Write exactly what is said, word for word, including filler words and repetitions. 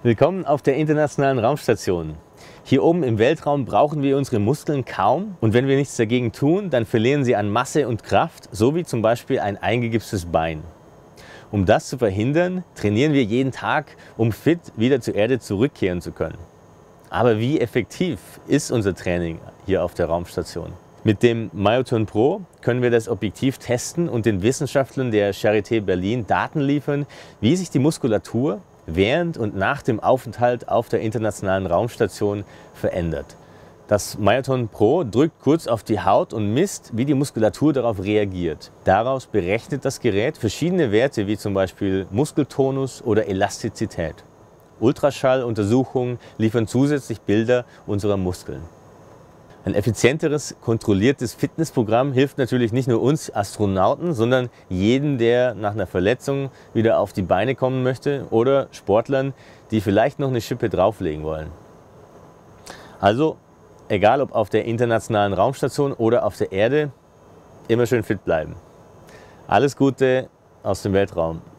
Willkommen auf der Internationalen Raumstation. Hier oben im Weltraum brauchen wir unsere Muskeln kaum und wenn wir nichts dagegen tun, dann verlieren sie an Masse und Kraft, so wie zum Beispiel ein eingegipstes Bein. Um das zu verhindern, trainieren wir jeden Tag, um fit wieder zur Erde zurückkehren zu können. Aber wie effektiv ist unser Training hier auf der Raumstation? Mit dem Myoton Pro können wir das objektiv testen und den Wissenschaftlern der Charité Berlin Daten liefern, wie sich die Muskulatur während und nach dem Aufenthalt auf der Internationalen Raumstation verändert. Das Myoton Pro drückt kurz auf die Haut und misst, wie die Muskulatur darauf reagiert. Daraus berechnet das Gerät verschiedene Werte wie zum Beispiel Muskeltonus oder Elastizität. Ultraschalluntersuchungen liefern zusätzlich Bilder unserer Muskeln. Ein effizienteres, kontrolliertes Fitnessprogramm hilft natürlich nicht nur uns Astronauten, sondern jedem, der nach einer Verletzung wieder auf die Beine kommen möchte oder Sportlern, die vielleicht noch eine Schippe drauflegen wollen. Also, egal ob auf der Internationalen Raumstation oder auf der Erde, immer schön fit bleiben. Alles Gute aus dem Weltraum.